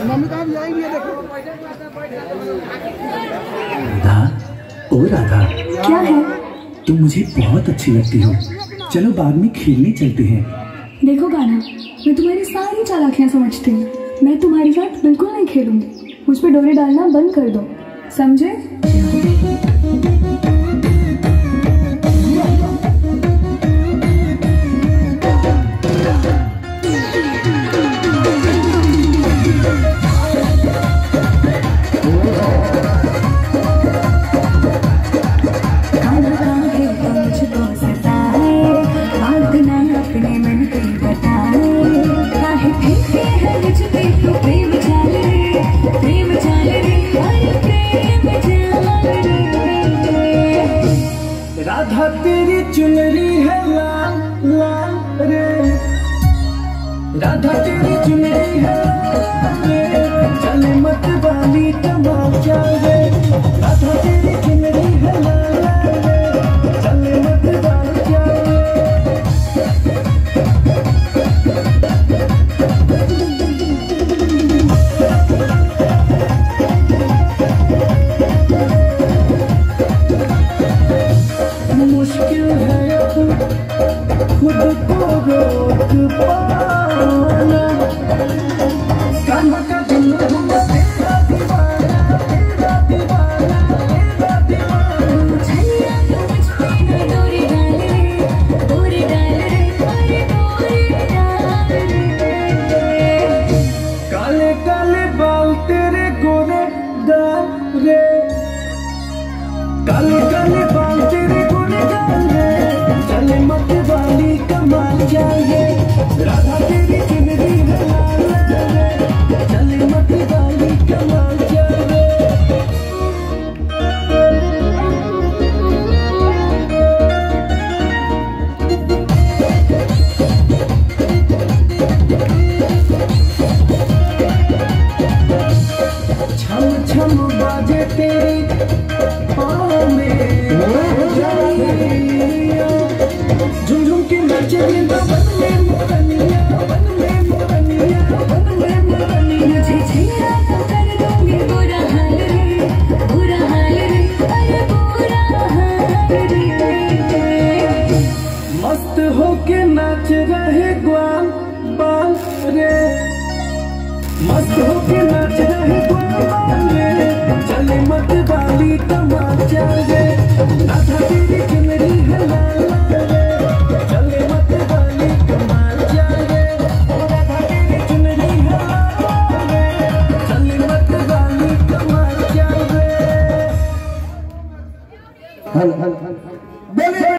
राधा, ओ राधा, क्या है? तुम मुझे बहुत अच्छी लगती हो। चलो बाद में खेलने चलते हैं। देखो गाना, मैं तुम्हारी सारी चालाकियां समझती हूँ। मैं तुम्हारे साथ बिल्कुल नहीं खेलूंगी। मुझ पे डोरे डालना बंद कर दो, समझे? राधा तेरी चुनरी है लाल लाल रे, राधा तेरी चुनरी है रे, चले मत वाली तमाचा रे। राधा तेरी चुनरी है लाल लाल रे, चले मत वाली रे। मुश्किल है खुद को रोक पाना, कहाँ का दिल हुआ तेरा दीवाना, तेरा दीवाना, तेरा दीवाना। छलिया तो मुझ पे न डोरी डाल रे, डोरी डाल रे, अरे डोरी डाल रे। काले काले बाल तेरे गोरे दाल रे, काले काले बाल तेरे गोरे दाल रे, चले मत वाली कमाल जाए। राधा तेरी चुनरी है लाल लाल रे, चले मत वाली कमाल जाए। छम छम बाजे तेरी पाँव में, झुम झुम के नाचे वन में मोरनिया, वन में मोरनिया, वन में मोरनिया। मुझे छेड़ा तो कर दूंगी बुरा हाल रे, बुरा हाल रे, अरे बुरा हाल रे। मस्त होके नाच रहे ग्वाल बाल रे, मस्त होके नाच रहे ग्वाल बाल रे, चले मत वाली तमाचा रे। राधा तेरी चुनरी है लाल लाल रे, चले मत वाली तमाचा रे। राधा तेरी चुनरी है लाल लाल रे, चले मत वाली तमाचा रे। हल हल हल बोले।